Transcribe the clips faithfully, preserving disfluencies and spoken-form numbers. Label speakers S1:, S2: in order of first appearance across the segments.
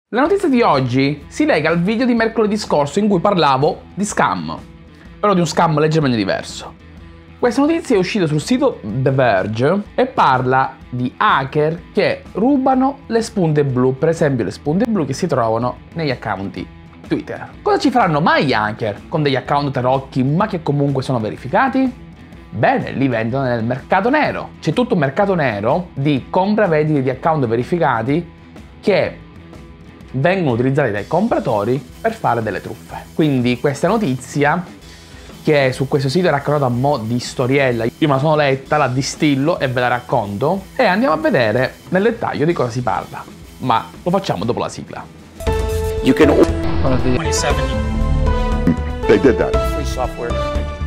S1: La notizia di oggi si lega al video di mercoledì scorso in cui parlavo di scam, però di un scam leggermente diverso. Questa notizia è uscita sul sito The Verge e parla di hacker che rubano le spunte blu, per esempio le spunte blu che si trovano negli account Twitter. Cosa ci faranno mai gli hacker con degli account tarocchi ma che comunque sono verificati? Bene, li vendono nel mercato nero. C'è tutto un mercato nero di compra-vendite di account verificati che vengono utilizzati dai compratori per fare delle truffe. Quindi questa notizia, che su questo sito è raccontata a mo' di storiella, io me la sono letta, la distillo e ve la racconto e andiamo a vedere nel dettaglio di cosa si parla. Ma lo facciamo dopo la sigla.
S2: You can
S3: twenty-seven
S2: They did that.
S3: free software.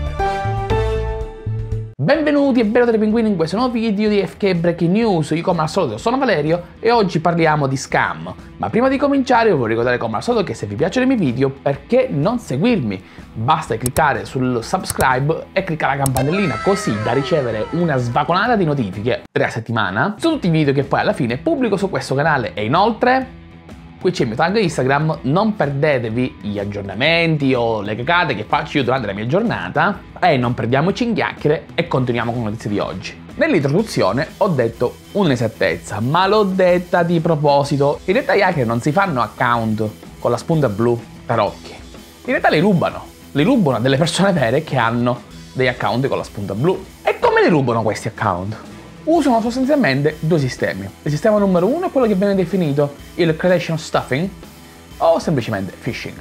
S1: Benvenuti e bello dei pinguini in questo nuovo video di F K Breaking News. Io come al solito sono Valerio e oggi parliamo di scam. Ma prima di cominciare vi voglio ricordare come al solito che se vi piacciono i miei video, perché non seguirmi? Basta cliccare sul subscribe e cliccare la campanellina così da ricevere una svagonata di notifiche tre a settimana su tutti i video che poi alla fine pubblico su questo canale. E inoltre qui c'è il mio tag Instagram, non perdetevi gli aggiornamenti o le cagate che faccio io durante la mia giornata e non perdiamoci in chiacchiere e continuiamo con le notizie di oggi. Nell'introduzione ho detto un'inesattezza, ma l'ho detta di proposito. In realtà gli hacker non si fanno account con la spunta blu tarocchi, in realtà li rubano, li rubano a delle persone vere che hanno degli account con la spunta blu. E come li rubano questi account? Usano sostanzialmente due sistemi. Il sistema numero uno è quello che viene definito il credential stuffing o semplicemente phishing.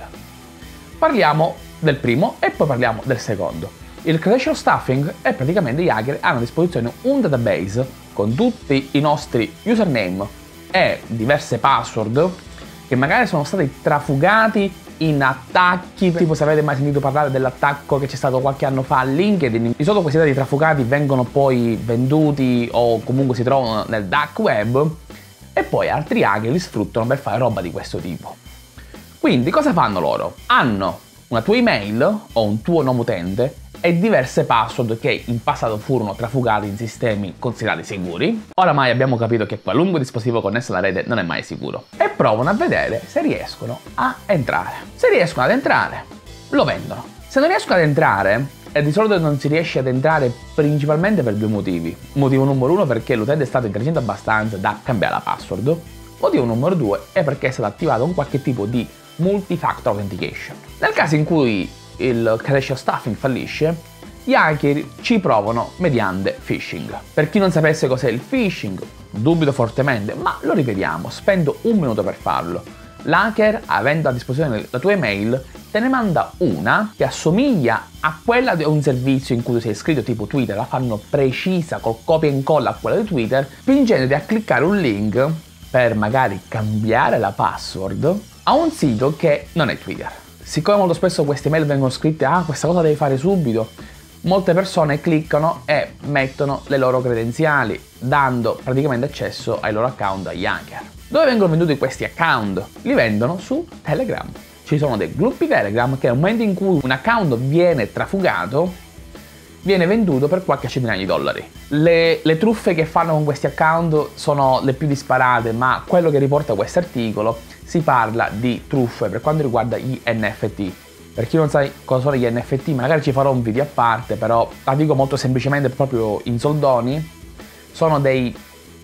S1: Parliamo del primo e poi parliamo del secondo. Il credential stuffing è praticamente gli hacker hanno a disposizione un database con tutti i nostri username e diverse password che magari sono stati trafugati in attacchi, tipo se avete mai sentito parlare dell'attacco che c'è stato qualche anno fa a LinkedIn. Di solito questi dati trafugati vengono poi venduti o comunque si trovano nel dark web e poi altri hacker li sfruttano per fare roba di questo tipo. Quindi cosa fanno loro? Hanno una tua email o un tuo nome utente e diverse password che in passato furono trafugati in sistemi considerati sicuri. Oramai abbiamo capito che qualunque dispositivo connesso alla rete non è mai sicuro. E provano a vedere se riescono a entrare. Se riescono ad entrare, lo vendono. Se non riescono ad entrare, e di solito non si riesce ad entrare principalmente per due motivi. Motivo numero uno perché l'utente è stato intelligente abbastanza da cambiare la password. Motivo numero due è perché è stato attivato un qualche tipo di multi-factor authentication. Nel caso in cui il credential stuffing fallisce, gli hacker ci provano mediante phishing. Per chi non sapesse cos'è il phishing, dubito fortemente, ma lo ripetiamo, spendo un minuto per farlo. L'hacker, avendo a disposizione la tua email, te ne manda una che assomiglia a quella di un servizio in cui tu sei iscritto tipo Twitter, la fanno precisa col copia e incolla a quella di Twitter, spingendoti a cliccare un link per magari cambiare la password a un sito che non è Twitter. Siccome molto spesso queste email vengono scritte, ah, questa cosa devi fare subito, molte persone cliccano e mettono le loro credenziali, dando praticamente accesso ai loro account agli hacker. Dove vengono venduti questi account? Li vendono su Telegram. Ci sono dei gruppi Telegram che nel momento in cui un account viene trafugato, viene venduto per qualche centinaia di dollari. Le, le truffe che fanno con questi account sono le più disparate, ma quello che riporta questo articolo si parla di truffe per quanto riguarda gli N F T. Per chi non sa cosa sono gli N F T, magari ci farò un video a parte, però la dico molto semplicemente proprio in soldoni. Sono dei,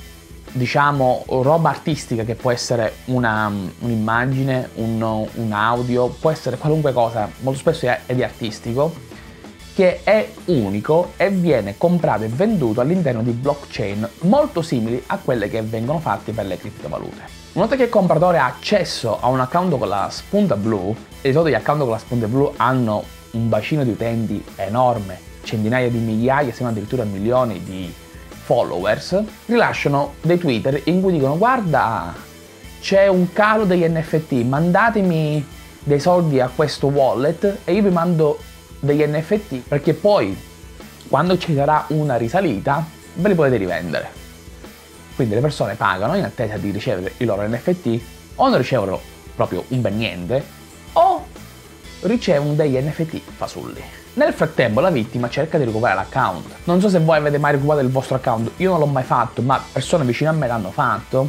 S1: diciamo, roba artistica che può essere una, un'immagine, un, un audio, può essere qualunque cosa, molto spesso è, è di artistico, che è unico e viene comprato e venduto all'interno di blockchain molto simili a quelle che vengono fatte per le criptovalute. Una volta che il compratore ha accesso a un account con la spunta blu, e di solito gli account con la spunta blu hanno un bacino di utenti enorme, centinaia di migliaia, se non addirittura milioni di followers, rilasciano dei Twitter in cui dicono: guarda, c'è un calo degli N F T, mandatemi dei soldi a questo wallet e io vi mando degli N F T perché poi quando ci sarà una risalita ve li potete rivendere. Quindi le persone pagano in attesa di ricevere i loro N F T, o non ricevono proprio un bel niente o ricevono degli N F T fasulli. Nel frattempo la vittima cerca di recuperare l'account. Non so se voi avete mai recuperato il vostro account, io non l'ho mai fatto, ma persone vicine a me l'hanno fatto.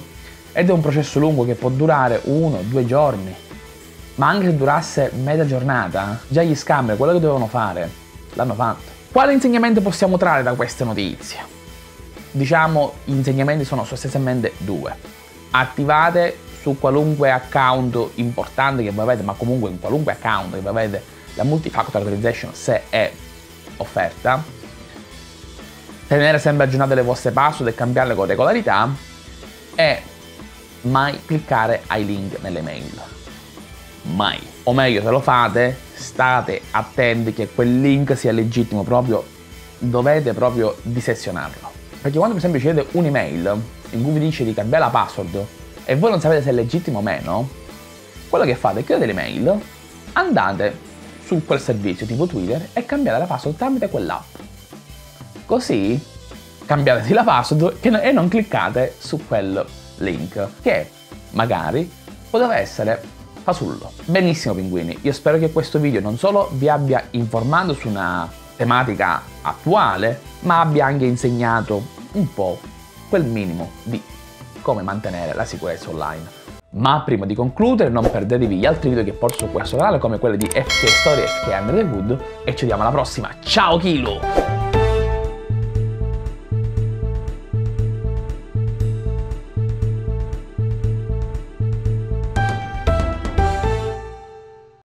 S1: ed è un processo lungo che può durare uno o due giorni. Ma anche se durasse mezza giornata, già gli scammer quello che dovevano fare l'hanno fatto. Quale insegnamento possiamo trarre da queste notizie? Diciamo, gli insegnamenti sono sostanzialmente due. Attivate su qualunque account importante che voi avete, ma comunque in qualunque account che voi avete, la multi-factor authorization se è offerta. Tenere sempre aggiornate le vostre password e cambiarle con regolarità. E mai cliccare ai link nelle mail. Mai. O meglio, se lo fate, state attenti che quel link sia legittimo, proprio dovete proprio disezionarlo. Perché quando per esempio ricevete un'email in cui vi dice di cambiare la password e voi non sapete se è legittimo o meno, quello che fate è chiudete l'email, andate su quel servizio tipo Twitter e cambiate la password tramite quell'app. Così cambiate la password e non cliccate su quel link che magari poteva essere fasullo. Benissimo pinguini, io spero che questo video non solo vi abbia informato su una tematica attuale, ma abbia anche insegnato un po' quel minimo di come mantenere la sicurezza online. Ma prima di concludere non perdetevi gli altri video che porto su questo canale come quelli di F K Story e F K Under the Hood e ci vediamo alla prossima. Ciao Kilo!